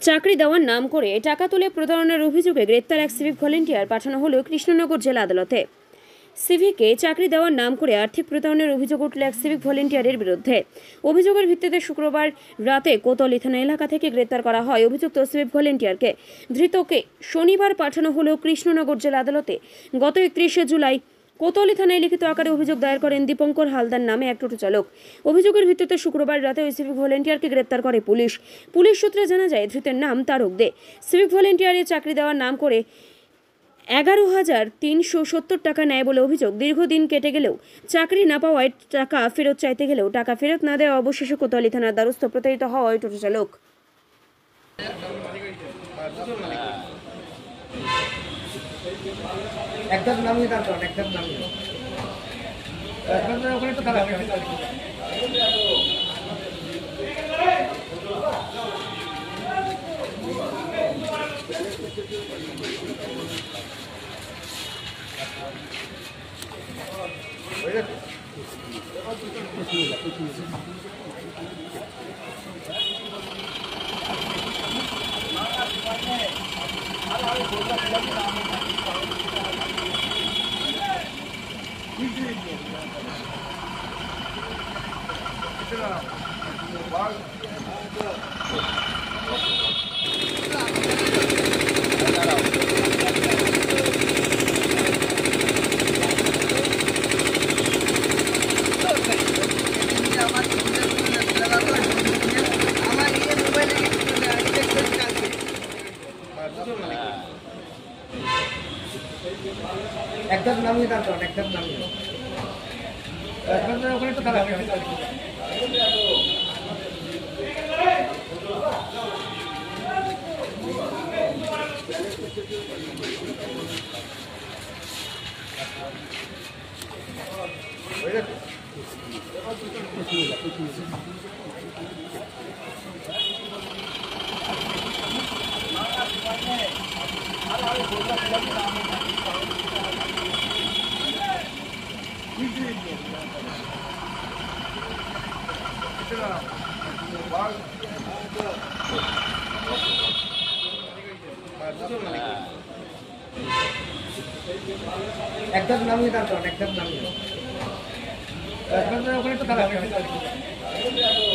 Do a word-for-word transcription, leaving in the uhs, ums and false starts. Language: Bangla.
চাকরি দেওয়ার নাম করে টাকা তুলে প্রতারণার অভিযোগে গ্রেপ্তার এক সিভিক ভলেন্টিয়ার পাঠানো হলো কৃষ্ণনগর জেলা আদালতে। সিভিকে চাকরি দেওয়ার নাম করে আর্থিক প্রতারণার অভিযোগ উঠল এক সিভিক ভলেন্টিয়ারের বিরুদ্ধে। অভিযোগের ভিত্তিতে শুক্রবার রাতে কোতোয়ালি থানা এলাকা থেকে গ্রেপ্তার করা হয় অভিযুক্ত সিভিক ভলেন্টিয়ারকে। ধৃতকে শনিবার পাঠানো হলো কৃষ্ণনগর জেলা আদালতে। গত একত্রিশে জুলাই কোতোয়ালি থানায় লিখিত আকারে অভিযোগ দায়ের করেন দীপঙ্কর হালদার নামে এক টোটো চালক। অভিযোগের ভিত্তিতে শুক্রবার রাতে ওই সিভিক ভলেন্টিয়ারকে গ্রেপ্তার করে পুলিশ। পুলিশ সূত্রে জানা যায়, ধৃতের নাম তারক দে। সিভিক ভলেন্টিয়ারের চাকরি দেওয়ার নাম করে এগারো হাজার তিনশো সত্তর টাকা নেয় বলে অভিযোগ। দীর্ঘদিন কেটে গেলেও চাকরি না পাওয়ায় টাকা ফেরত চাইতে গেলেও টাকা ফেরত না দেওয়া অবশেষে কোতোয়ালি থানার দ্বারস্থ প্রতারিত হওয়া ওই টোটো চালক। একদম নামিয়ে দাও, একদম নামিয়ে একদম ওখানে তো খারাপ একদম নামিয়ে দাও, একদম নামিয়ে একদম ওখানে তো খারাপ একদম নামিয়ে দাও, একদম নামিয়ে একদম ওখানে তো খারাপ